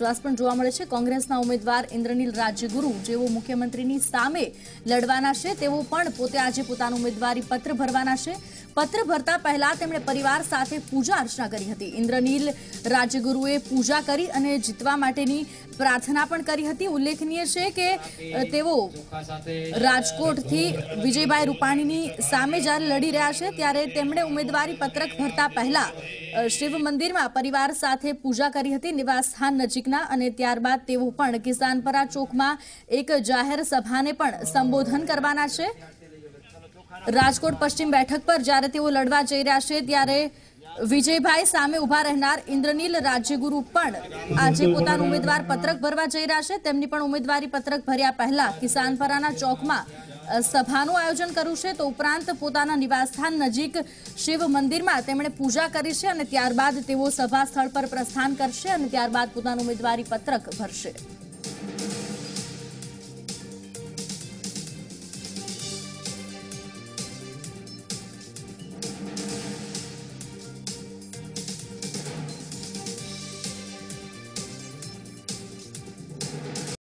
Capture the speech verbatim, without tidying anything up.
વિશ્વાસ પણ જોવા મળે છે। કોંગ્રેસના ઉમેદવાર ઇન્દ્રનીલ રાજ્યગુરુ જેઓ મુખ્યમંત્રીની સામે લડવાના છે તેઓ પણ પોતે આજે પોતાનું ઉમેદવારી પત્ર ભરવાના છે। પત્ર ભરતા પહેલા તેમણે પરિવાર સાથે પૂજા અર્ચના કરી હતી। ઇન્દ્રનીલ રાજ્યગુરુએ પૂજા કરી અને જીતવા માટેની પ્રાર્થના પણ કરી હતી। ઉલ્લેખનીય છે કે તેઓ રાજકોટથી વિજયભાઈ રૂપાણીની સામે જ્યારે લડી રહ્યા છે ત્યારે તેમણે ઉમેદવારી પત્રક ભરતા પહેલા શિવ મંદિરમાં પરિવાર સાથે પૂજા કરી હતી નિવાસસ્થાન નજીકના, અને ત્યારબાદ તેઓ પણ કિસાનપરા ચોકમાં એક જાહેર સભાને પણ સંબોધન કરવાના છે। રાજકોટ પશ્ચિમ બેઠક પર જ્યારે તેઓ લડવા જઈ રહ્યા છે ત્યારે વિજયભાઈ સામે ઉભા રહેનાર ઇન્દ્રનીલ રાજ્યગુરુ પણ આજે પોતાનું ઉમેદવાર પત્રક ભરવા જઈ રહ્યા છે। તેમની પણ ઉમેદવારી પત્રક ભર્યા પહેલા કિસાનપરાના ચોકમાં સભાનું આયોજન કર્યું છે, તો ઉપરાંત પોતાના નિવાસસ્થાન નજીક શિવ મંદિરમાં તેમણે પૂજા કરી છે અને ત્યારબાદ તેઓ સભા સ્થળ પર પ્રસ્થાન કરશે અને ત્યારબાદ પોતાનું ઉમેદવારી પત્રક ભરશે।